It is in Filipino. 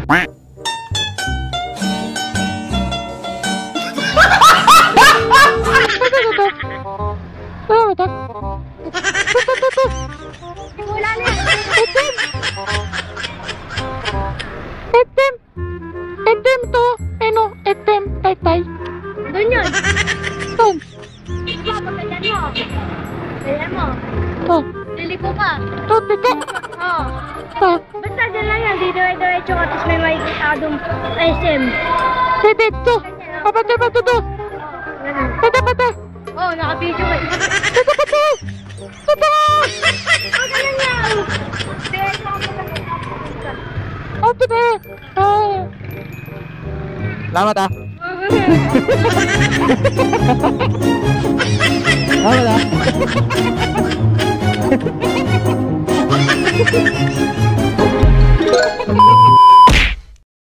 Wala na yan. Itim to. Ano? Itim. Tay. Doon yun. Doon. Ikaw, pagkadyan mo. Ganyan mo. Oh. Liliko ka. To, tiko. Oo. Oh. Basta dyan lang yan. Di dire-diretso ka. Tapos may makikita doon SM. Dito. Pabata ba to? Bata. Oo, naka-video ka. Bata. Oh, ganyan yan. Diretso ka pala. Ate ba? Salamat ah. Salamat ah.